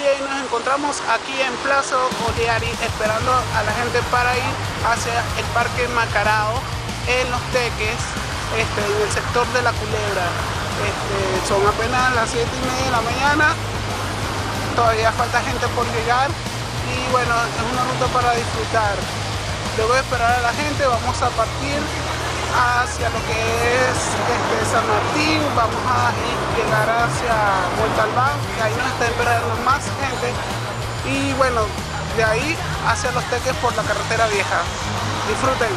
y nos encontramos aquí en Plaza Oleari esperando a la gente para ir hacia el Parque Macarao en Los Teques, en el sector de La Culebra. Son apenas las 7:30 de la mañana, todavía falta gente por llegar y bueno, es una ruta para disfrutar. Luego de esperar a la gente vamos a partir hacia lo que es San Martín, vamos a llegar hacia Montalbán, que ahí nos está esperando más gente, y bueno, de ahí hacia Los Teques por la carretera vieja. Disfruten.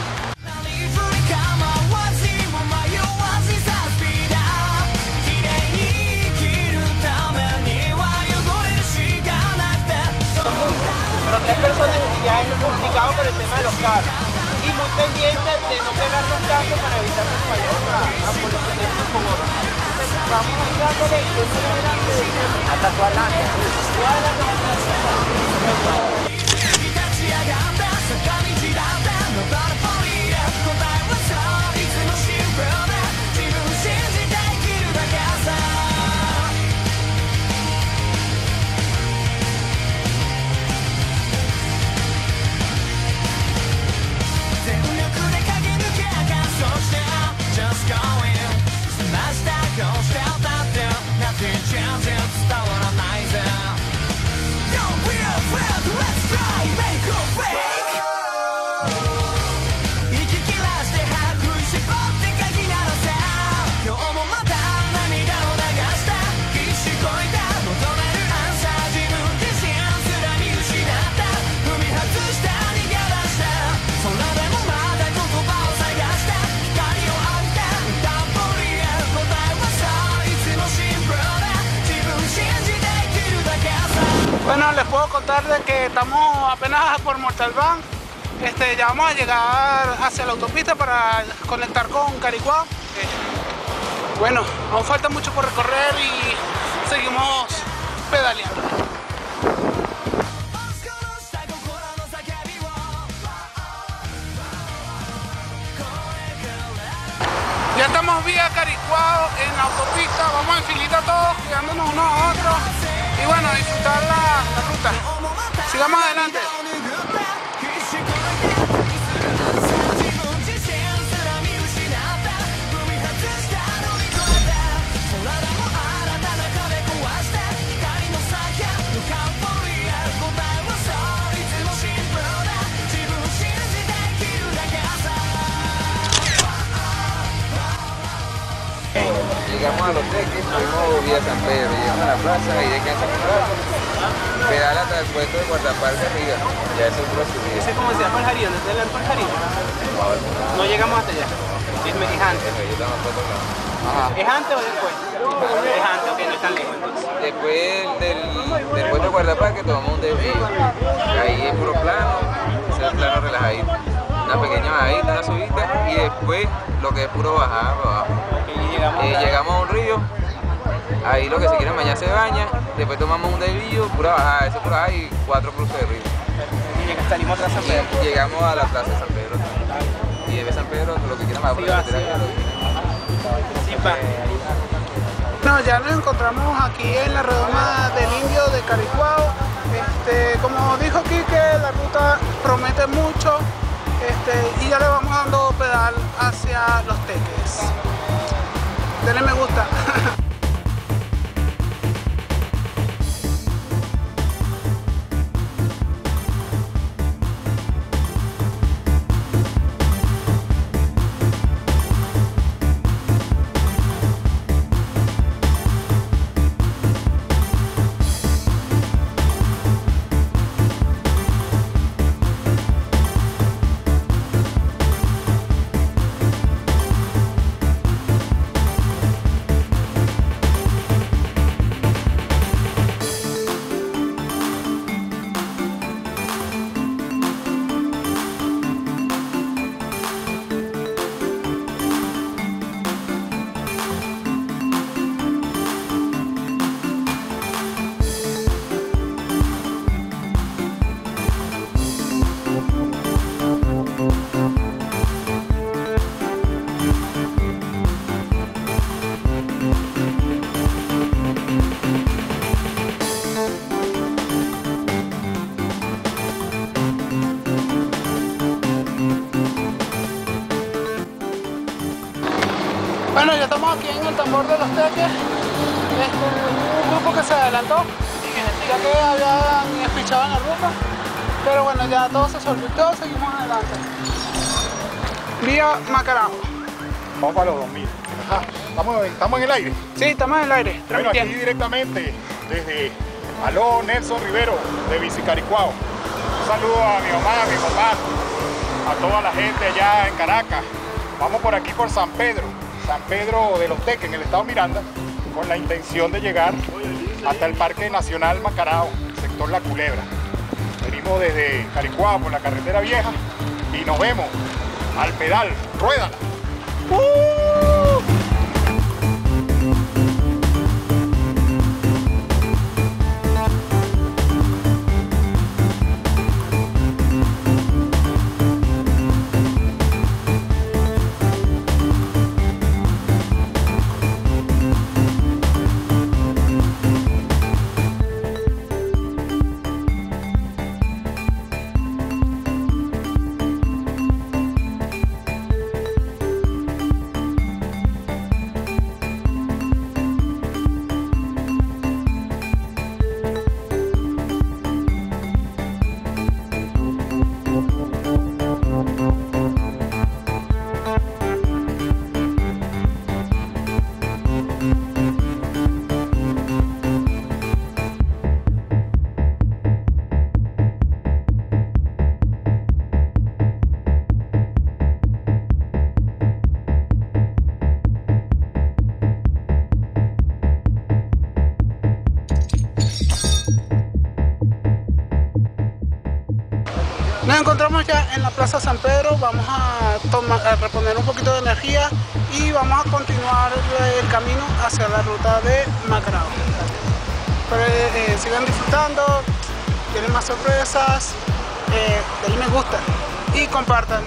Pero 3 personas ya es complicado por el tema de los carros. Y muy pendientes de no pegar los carros para evitar que vayamos a colisionar con otros. Vamos a ir dándole hasta tu adelante. Bueno, les puedo contar de que estamos apenas por Montalbán. Ya vamos a llegar hacia la autopista para conectar con Caricuao. Bueno, aún falta mucho por recorrer y seguimos pedaleando. Ya estamos vía Caricuao en la autopista, vamos en filita todos, cuidándonos unos a otros. Y bueno, disfrutar la ruta. Sigamos adelante. Llegamos a Los Teques, fuimos vía San Pedro, llegamos a la plaza y de casa a comprar. Pedal hasta el puerto de Guardaparque arriba, ya es puro subida. ¿Ese cómo se llama el Jari? ¿Dónde está el Jari? No llegamos hasta allá. Es antes. ¿Es antes o después? Es antes, ok, no es tan lejos entonces. Después del puerto de Guardaparque tomamos un desvío. Ahí es puro plano, ese es plano relajadito. Una pequeña bajadita, una subida y después lo que es puro bajada para abajo. Llegamos a un río, ahí lo que se quiere bañar se baña, después tomamos un desvío, pura bajada, eso pura bajada y 4 cruces de río. Y salimos a San Pedro. Llegamos a la plaza de San Pedro. Y desde San Pedro lo que quieran más por la carretera. No, ya nos encontramos aquí en la redoma del Indio de Caricuao. Como dijo Quique, la ruta promete mucho. Y ya le vamos dando pedal hacia Los Teques. Denle me gusta. Bueno, ya estamos aquí en el tambor de los teques. Un grupo que se adelantó, ya que habían espichado en la ruta. Pero bueno, ya todo se solventó, seguimos adelante. Vía Macarao. Vamos para los 2000. Ajá. ¿Estamos en el aire? Sí, estamos en el aire, Bueno, aquí transmitiendo. directamente desde Aló Nelson Rivero de Vicicaricuao. Un saludo a mi mamá, a mi papá, a toda la gente allá en Caracas. Vamos por aquí por San Pedro de los Teques, en el estado Miranda, con la intención de llegar hasta el Parque Nacional Macarao, sector La Culebra. Venimos desde Caricuao por la carretera vieja y nos vemos al pedal. ¡Ruédala! Nos encontramos ya en la Plaza San Pedro, vamos a reponer un poquito de energía y vamos a continuar el camino hacia la ruta de Macarao. Pero, sigan disfrutando, tienen más sorpresas, denle me gusta y compartan.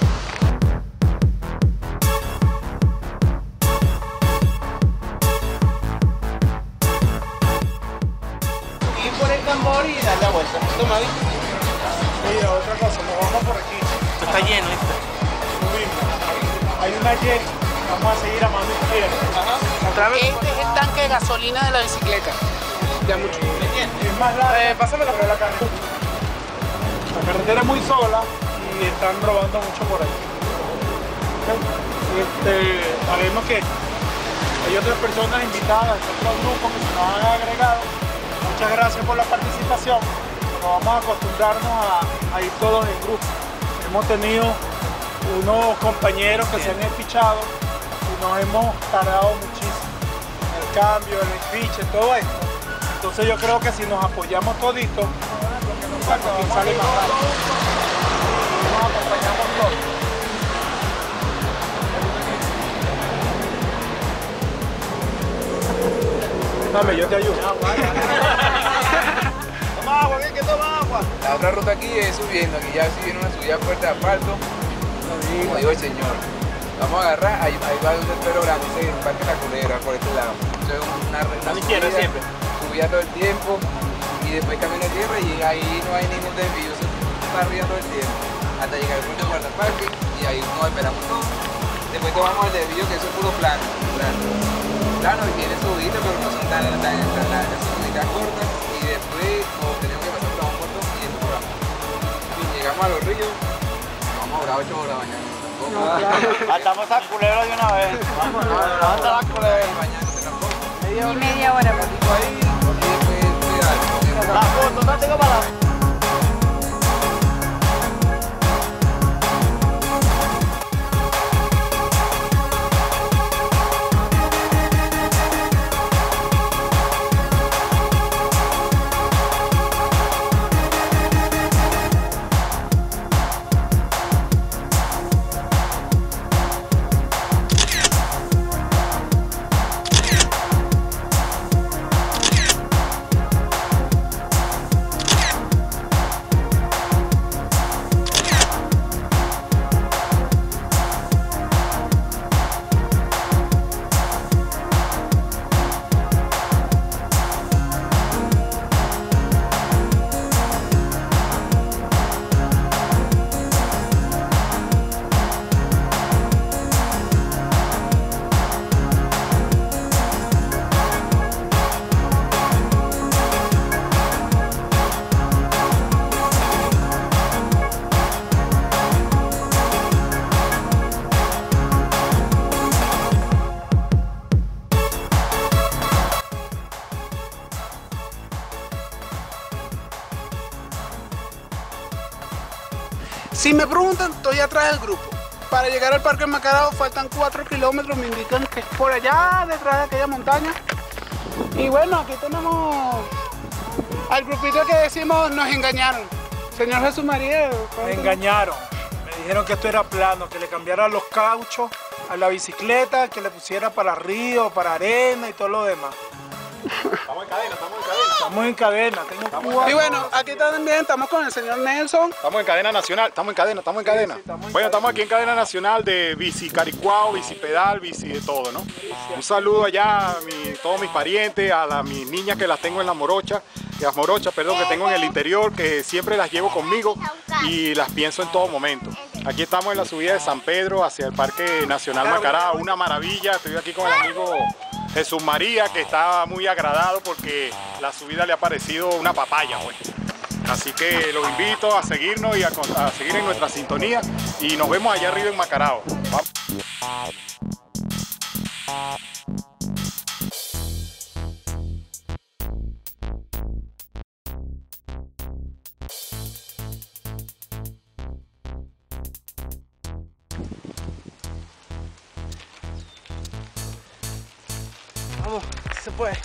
Ir por el tambor y dar la vuelta. Toma, ¿viste? Mira, otra cosa, nos vamos por aquí. Esto está lleno, ¿viste? Subimos. Hay una jet, vamos a seguir a mano izquierda. Ajá. Otra vez. Este es el tanque de gasolina de la bicicleta. Ya mucho. Es más larga, Pásamelo. pero la carretera. La carretera es muy sola y están robando mucho por ahí. Sabemos que hay otras personas invitadas, otros grupos que se nos han agregado. Muchas gracias por la participación. Nos vamos a acostumbrarnos a ir todos en grupo. Hemos tenido unos compañeros que se han espichado y nos hemos tardado muchísimo en el cambio, en el espiche, todo esto. Entonces yo creo que si nos apoyamos toditos, la cuestión sale más rápido. Nos acompañamos todos. Dame, yo te ayudo. Toma agua, que toma agua. La otra ruta aquí es subiendo, aquí ya sí viene una subida fuerte de asfalto, como dijo el señor. Vamos a agarrar, ahí va un terreno grande, ese es el Parque La Culebra, por este lado. Eso es una izquierda subida, siempre. subida todo el tiempo y después camino de tierra y ahí no hay ningún desvío, eso está arriba todo el tiempo. Hasta llegar al punto de guardaparque y ahí nos esperamos todos. Después tomamos el desvío, que eso es puro plano. Plano y tiene subidas, pero no son tan largas, son subidas cortas y después nos tenemos que pasar por un puerto yendo por abajo. Y llegamos a los ríos, nos vamos a durar 8 horas mañana. Atamos a culebra de una vez. Vamos a la culebra. Mañana se transporta. Y media hora. Ahí, y después La foto, no tengo para la... Si me preguntan, estoy atrás del grupo. Para llegar al Parque Macarao faltan 4 kilómetros, me indican que es por allá, detrás de aquella montaña. Y bueno, aquí tenemos al grupito que decimos nos engañaron. Señor Jesús María. Me engañaron. Me dijeron que esto era plano, que le cambiara los cauchos a la bicicleta, que le pusiera para río, para arena y todo lo demás. Estamos en cadena, estamos en cadena. Estamos en cadena, tengo cuatro. Y bueno, aquí también estamos con el señor Nelson. Estamos en cadena nacional, estamos en cadena, estamos en cadena. Sí, estamos en Bueno, cadena. estamos aquí en cadena nacional de bici caricuao, bici pedal, bici de todo, ¿no? Un saludo allá a todos mis parientes, a mis niñas que las tengo en las morochas, que tengo en el interior, que siempre las llevo conmigo y las pienso en todo momento. Aquí estamos en la subida de San Pedro hacia el Parque Nacional Macarao, una maravilla. Estoy aquí con el amigo Jesús María, que está muy agradado porque la subida le ha parecido una papaya, pues. Así que los invito a seguirnos y a seguir en nuestra sintonía y nos vemos allá arriba en Macarao. Vamos. Vamos, se puede.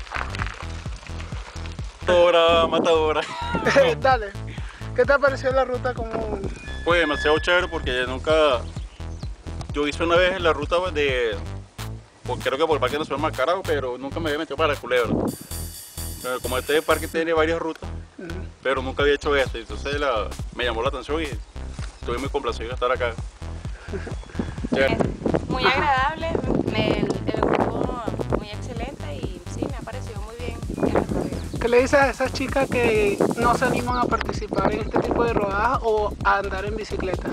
Matadora. Dale. ¿Qué te pareció la ruta como? Pues demasiado chévere porque nunca... Yo hice una vez la ruta creo que por el Parque Nacional Macarao, pero nunca me había metido para la Culebra. Pero como este parque tiene varias rutas, pero nunca había hecho esta, entonces me llamó la atención y estoy muy complacido de estar acá. Chévere. Muy agradable, el grupo muy excelente y sí, me ha parecido muy bien el recorrido. ¿Qué le dices a esas chicas que no se animan a participar en este tipo de rodadas o a andar en bicicleta?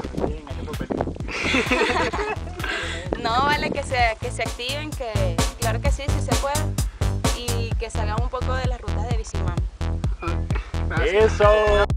No, vale, que se activen, que claro que sí, sí se puede y que salgan un poco de las rutas de Bicimam. Gracias. ¡Eso!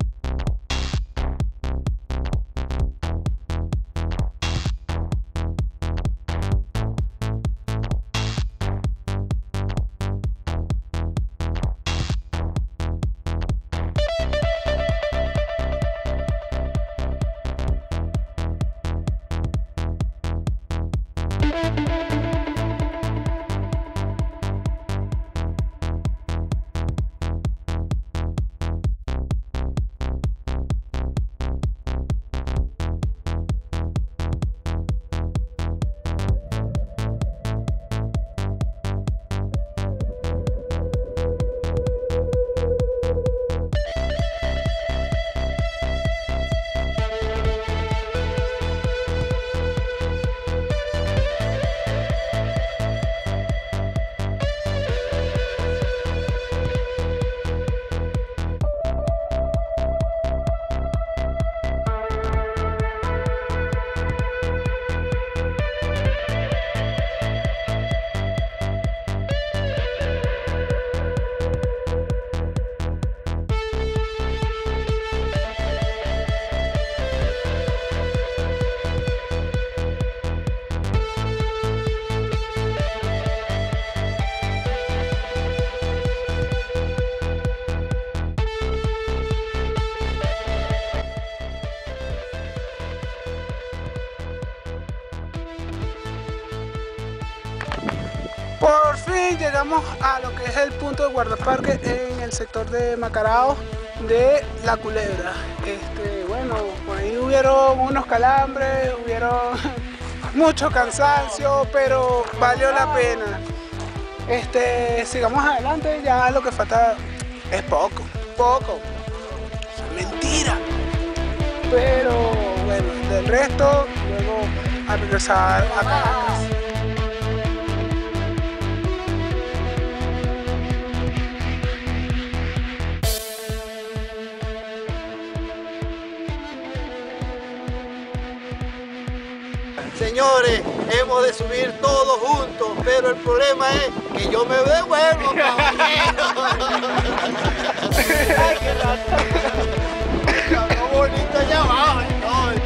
Por fin llegamos a lo que es el punto de guardaparque en el sector de Macarao de La Culebra. Bueno, por ahí hubieron unos calambres, hubieron mucho cansancio, pero valió la pena. Sigamos adelante, ya lo que falta es poco. Es mentira. Pero bueno, del resto, luego a regresar a Caracas. Señores, hemos de subir todos juntos, pero el problema es que yo me devuelvo, caballero. Ay, qué rato. Está bonito allá abajo, estoy.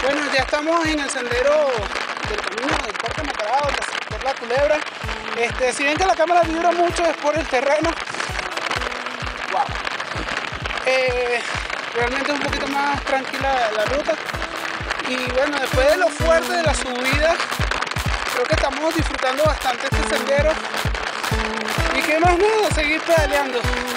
Bueno, ya estamos en el sendero del camino del Parque Macarao, del sector La Culebra. Si ven que la cámara vibra mucho es por el terreno. Wow. Realmente es un poquito más tranquila la ruta. Y bueno, después de lo fuerte de la subida, creo que estamos disfrutando bastante este sendero. Y qué más nada, seguir pedaleando.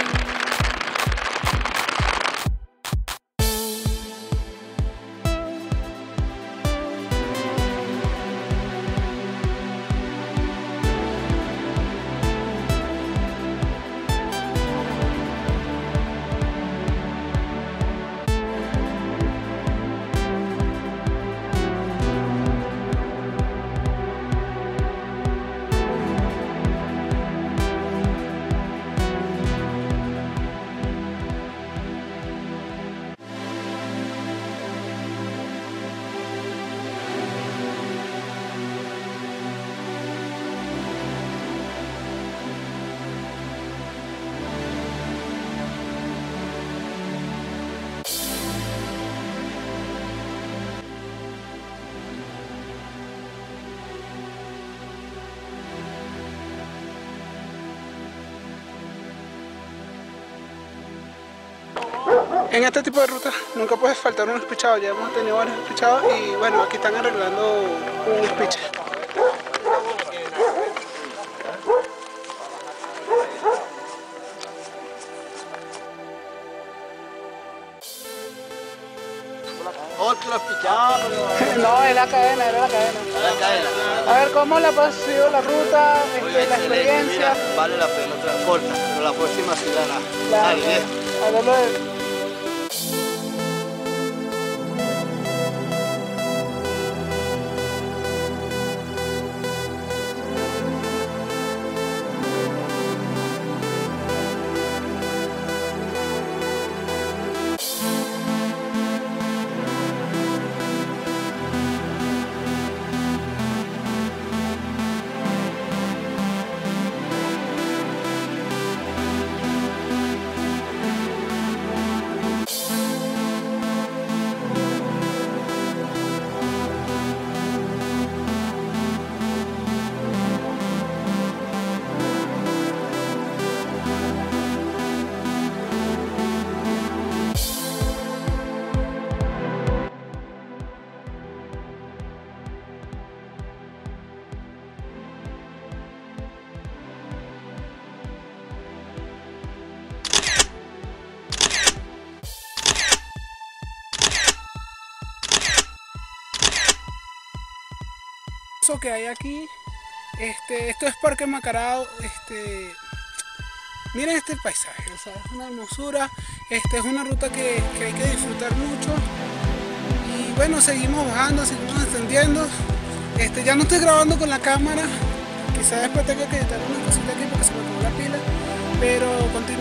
En este tipo de rutas nunca puede faltar un espichado, ya hemos tenido varios espichados y bueno, aquí están arreglando un espiche. Otro espichado. No, es la cadena, era la cadena. A ver, ¿cómo le ha sido la ruta, la experiencia? Mira, vale la pena, transporta, pero la próxima sí dará. Claro, a verlo de... que hay aquí, esto es Parque Macarao, miren este paisaje, o sea, es una hermosura, es una ruta que hay que disfrutar mucho y bueno, seguimos bajando, seguimos ascendiendo, ya no estoy grabando con la cámara, quizás después tenga que editar una cosita aquí porque se me acabó la pila, pero continuamos.